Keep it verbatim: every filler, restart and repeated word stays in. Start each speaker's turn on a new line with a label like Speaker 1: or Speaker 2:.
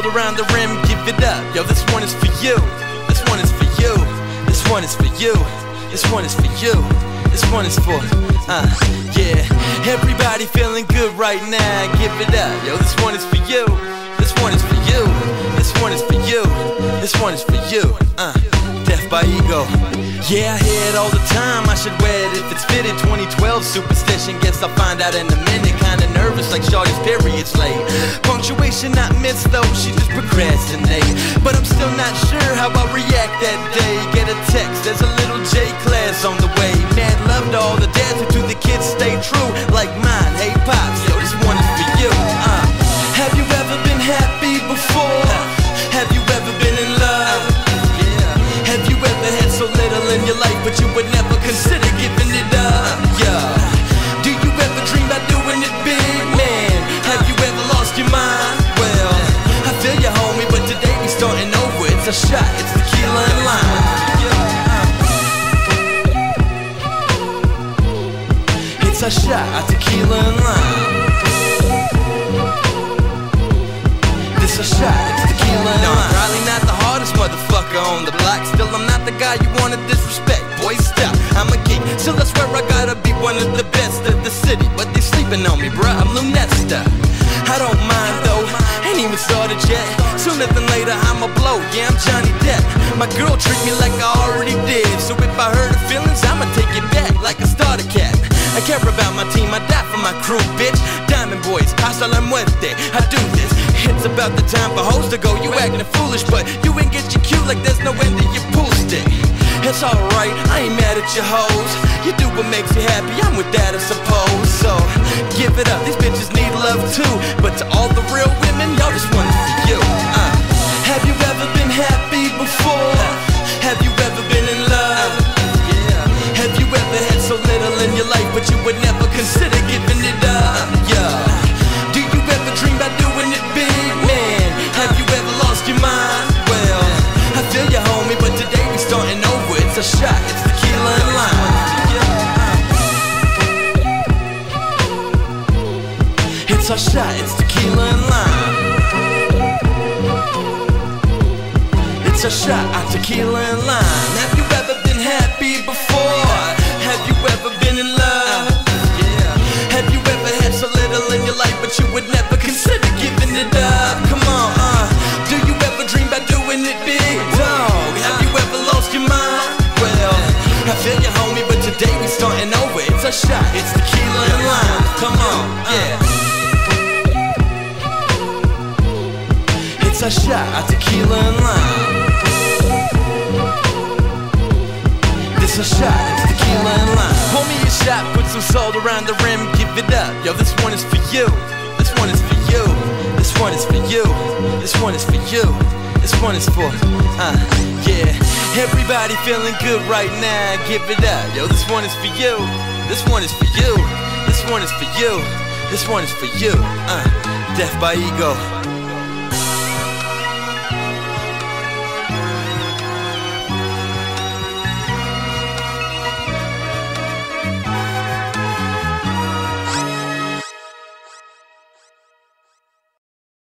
Speaker 1: salt around the rim, give it up. Yo, this one is for you. This one is for you. This one is for you. This one is for you. This one is for, uh, yeah. Everybody feeling good right now, give it up. Yo, this one is for you. This one is for you. This one is for you. This one is for you. Uh, Death by Ego. Yeah, I hear it all the time. I should wear it if it's fitted. twenty twelve superstition. Guess I'll find out in a minute. Kinda nervous, like shorty's period's late. Punctuation not missed though. She just procrastinate. But I'm still not sure how I'll react that day. Get a text. There's a little J class on the way. Mad love to all the dads who do the kids stay true. Like mine. Hey pops, yo, this one is for you. Uh, have you ever been happy before? Have you ever been in love? Have you ever had so little in your life but you would never consider giving it up? Yeah. Do you ever dream about doing it big, man? Have you ever lost your mind? Well, I feel you, homie, but today we starting over. It's a shot, it's tequila and lime. It's a shot of tequila and lime. It's a shot, it's tequila and lime. No, I'm probably not the hardest motherfucker on the block. Still, I'm not the guy you wanna disrespect. Boy, stop, I'm a geek. Still, I swear I gotta be one of the best of the city. But they sleeping on me, bruh, I'm Lunesta. I don't mind though, ain't even started yet. Sooner than later, I'ma blow, yeah, I'm Johnny Depp. My girl treat me like I already did. So if I hurt her feelings, I'ma take it back like a starter cat. I care about my team, I die for my crew, bitch. Diamond boys, hasta la muerte, I do this. It's about the time for hoes to go. You acting foolish, but you ain't get your cue like there's no end to your pool stick. It's alright, I ain't mad at your hoes. You do what makes you happy, I'm with that I suppose. So, give it up, these bitches need love too. But to all the real women, yo, this one is for you. uh, Have you ever been happy before? Have you ever been in love? Have you ever had so little in your life but you would never consider giving it up? Yeah. Do you ever dream about doing it big, man? Have you ever lost your mind? Well, I feel you, homie, but today we starting over. It's a shot, it's tequila and lime. It's a shot, it's tequila and lime. It's a shot of tequila and lime. Have you ever been happy before? Have you ever been in love? Have you ever had so little in your life but you would never consider giving it up? Come on, uh, do you ever dream about doing it big, dog? Have you ever lost your mind? Well, I feel you, homie, but today we starting over. It's a shot, it's tequila and lime. Come on, yeah. It's a shot of tequila and lime. It's a shot, it's tequila and lime. Pour me a shot, put some salt around the rim, give it up. Yo, this one is for you. This one is for you. This one is for you. This one is for you. This one is for, uh, yeah. Everybody feeling good right now, give it up. Yo, this one is for you. This one is for you. This one is for you. This one is for you. Uh, Death by Ego.